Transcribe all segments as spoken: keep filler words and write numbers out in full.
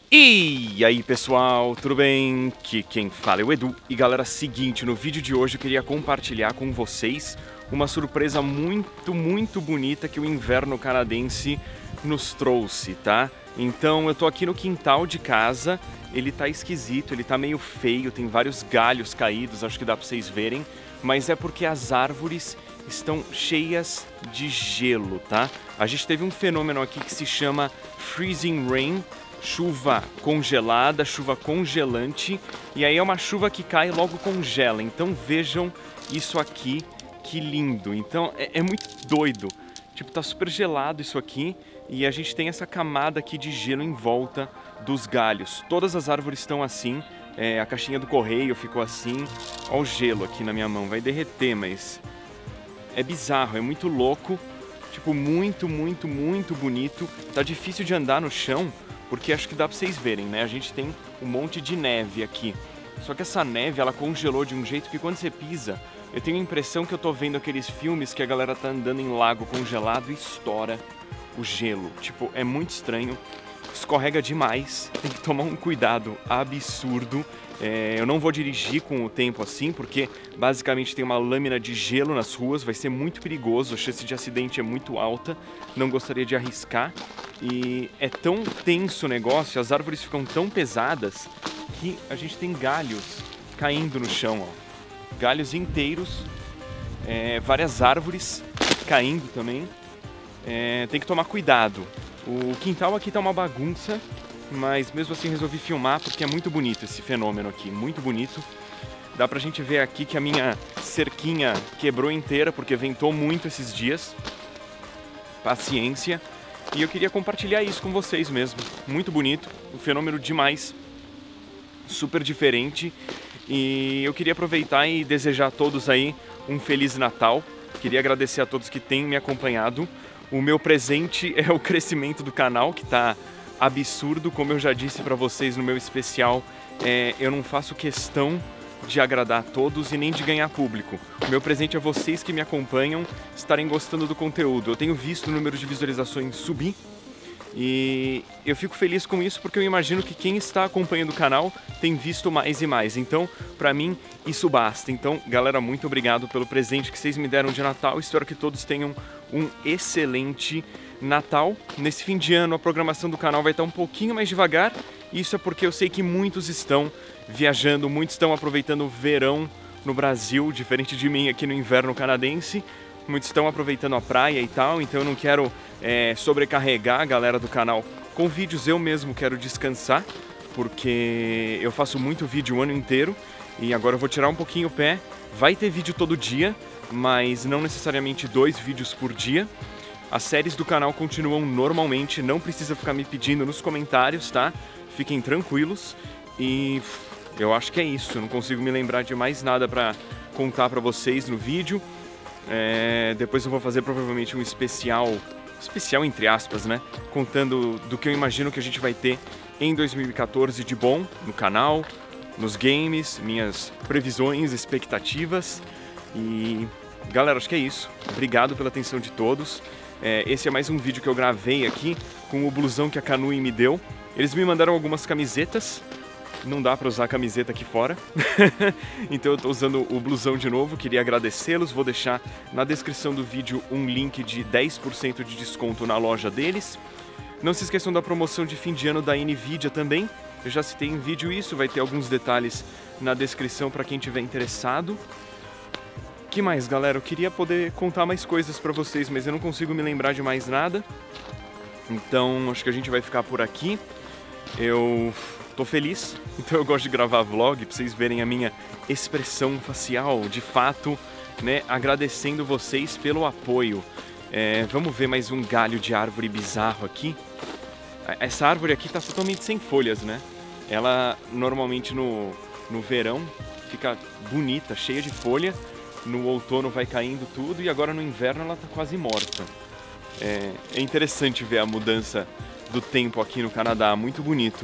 E aí pessoal, tudo bem? Que quem fala é o Edu. E galera, seguinte, no vídeo de hoje eu queria compartilhar com vocês uma surpresa muito, muito bonita que o inverno canadense nos trouxe, tá? Então eu tô aqui no quintal de casa, ele tá esquisito, ele tá meio feio, tem vários galhos caídos, acho que dá pra vocês verem, mas é porque as árvores estão cheias de gelo, tá? A gente teve um fenômeno aqui que se chama Freezing Rain, chuva congelada, chuva congelante, e aí é uma chuva que cai e logo congela. Então vejam isso aqui, que lindo. Então é, é muito doido, tipo, tá super gelado isso aqui e a gente tem essa camada aqui de gelo em volta dos galhos. Todas as árvores estão assim, é, a caixinha do correio ficou assim. Olha o gelo aqui na minha mão, vai derreter, mas é bizarro, é muito louco, tipo, muito, muito, muito bonito. Tá difícil de andar no chão, porque acho que dá pra vocês verem, né? A gente tem um monte de neve aqui. Só que essa neve, ela congelou de um jeito que quando você pisa, eu tenho a impressão que eu tô vendo aqueles filmes que a galera tá andando em lago congelado e estoura o gelo. Tipo, é muito estranho, escorrega demais, tem que tomar um cuidado absurdo. É, eu não vou dirigir com o tempo assim, porque basicamente tem uma lâmina de gelo nas ruas, vai ser muito perigoso, a chance de acidente é muito alta, não gostaria de arriscar. E é tão tenso o negócio, as árvores ficam tão pesadas que a gente tem galhos caindo no chão, ó. Galhos inteiros, é, várias árvores caindo também. É, tem que tomar cuidado. O quintal aqui tá uma bagunça, mas mesmo assim resolvi filmar porque é muito bonito esse fenômeno aqui, muito bonito. Dá pra gente ver aqui que a minha cerquinha quebrou inteira porque ventou muito esses dias. Paciência. E eu queria compartilhar isso com vocês mesmo. Muito bonito, um fenômeno demais, super diferente. E eu queria aproveitar e desejar a todos aí um Feliz Natal. Queria agradecer a todos que têm me acompanhado. O meu presente é o crescimento do canal, que tá absurdo. Como eu já disse pra vocês no meu especial, é, eu não faço questão de agradar a todos e nem de ganhar público. O meu presente é vocês que me acompanham estarem gostando do conteúdo. Eu tenho visto o número de visualizações subir e eu fico feliz com isso porque eu imagino que quem está acompanhando o canal tem visto mais e mais. Então, pra mim, isso basta. Então, galera, muito obrigado pelo presente que vocês me deram de Natal. Espero que todos tenham um excelente Natal. Nesse fim de ano, a programação do canal vai estar um pouquinho mais devagar. Isso é porque eu sei que muitos estão viajando, muitos estão aproveitando o verão no Brasil, diferente de mim aqui no inverno canadense. Muitos estão aproveitando a praia e tal, então eu não quero é, sobrecarregar a galera do canal com vídeos. Eu mesmo quero descansar, porque eu faço muito vídeo o ano inteiro e agora eu vou tirar um pouquinho o pé. Vai ter vídeo todo dia, mas não necessariamente dois vídeos por dia. As séries do canal continuam normalmente, não precisa ficar me pedindo nos comentários, tá? Fiquem tranquilos e eu acho que é isso. Eu não consigo me lembrar de mais nada pra contar pra vocês no vídeo. É, depois eu vou fazer provavelmente um especial, especial entre aspas, né? Contando do que eu imagino que a gente vai ter em dois mil e quatorze de bom no canal, nos games, minhas previsões, expectativas. E galera, acho que é isso. Obrigado pela atenção de todos. É, esse é mais um vídeo que eu gravei aqui com o blusão que a Kanui me deu. Eles me mandaram algumas camisetas. Não dá pra usar a camiseta aqui fora. Então eu tô usando o blusão de novo. Queria agradecê-los. Vou deixar na descrição do vídeo um link de dez por cento de desconto na loja deles. Não se esqueçam da promoção de fim de ano da Nvidia também. Eu já citei em vídeo isso. Vai ter alguns detalhes na descrição para quem tiver interessado. Que mais, galera? Eu queria poder contar mais coisas pra vocês, mas eu não consigo me lembrar de mais nada. Então acho que a gente vai ficar por aqui. Eu tô feliz, então eu gosto de gravar vlog pra vocês verem a minha expressão facial, de fato, né? Agradecendo vocês pelo apoio. É, vamos ver mais um galho de árvore bizarro aqui. Essa árvore aqui tá totalmente sem folhas, né? Ela normalmente no, no verão fica bonita, cheia de folha. No outono vai caindo tudo e agora no inverno ela tá quase morta. É, é interessante ver a mudança do tempo aqui no Canadá, muito bonito.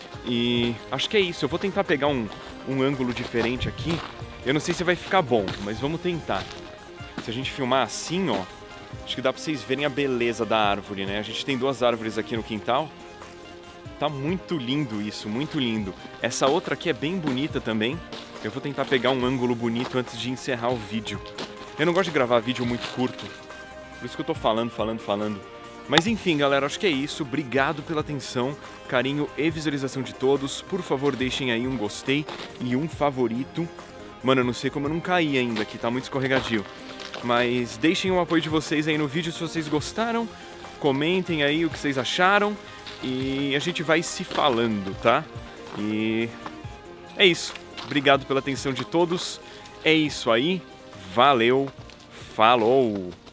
E acho que é isso, eu vou tentar pegar um, um ângulo diferente aqui. Eu não sei se vai ficar bom, mas vamos tentar. Se a gente filmar assim, ó, acho que dá pra vocês verem a beleza da árvore, né? A gente tem duas árvores aqui no quintal. Tá muito lindo isso, muito lindo. Essa outra aqui é bem bonita também. Eu vou tentar pegar um ângulo bonito antes de encerrar o vídeo. Eu não gosto de gravar vídeo muito curto, por isso que eu tô falando, falando, falando. Mas enfim, galera, acho que é isso. Obrigado pela atenção, carinho e visualização de todos. Por favor, deixem aí um gostei e um favorito. Mano, eu não sei como eu não caí ainda, que tá muito escorregadio. Mas deixem o apoio de vocês aí no vídeo se vocês gostaram. Comentem aí o que vocês acharam. E a gente vai se falando, tá? E é isso. Obrigado pela atenção de todos. É isso aí. Valeu. Falou.